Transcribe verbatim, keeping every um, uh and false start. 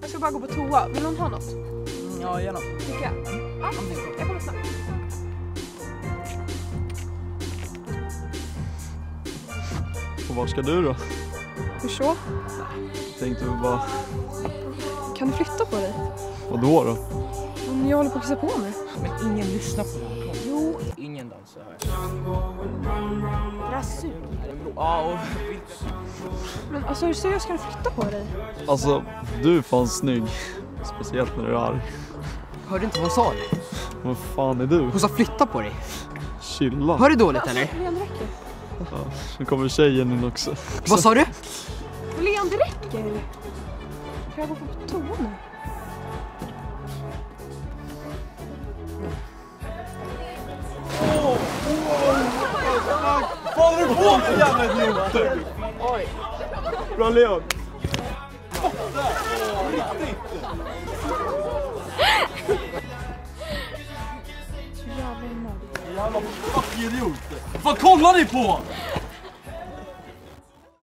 Jag ska bara gå på toa. Vill någon ha något? Mm, ja, gärna. Tycker jag? Ja, jag kommer snart. Och var ska du då? Hur så? Tänkte vi bara... Kan du flytta på dig? Vad då då? Om jag håller på att kissa på mig. Men ingen lyssnar på det här. Kom. Jo. Ingen dansar här. Rasu. Ja, och... Men alltså, hur seriöst kan du flytta på dig? Alltså, du är fan snygg. Speciellt när du är arg. Hörde inte vad hon sa? Vad fan är du? Hon sa flytta på dig. Chilla. Hör du dåligt Alltså, eller? Leon, det räcker. Ja, nu kommer tjejen in också. Vad sa du? Leon, det räcker. Kan jag gå på toa nu? Vad håller du på med, jävla idioter? Oj. Bra, Leon. Jävla nördigt. Jävla fucking idioter. Vad kollar ni på?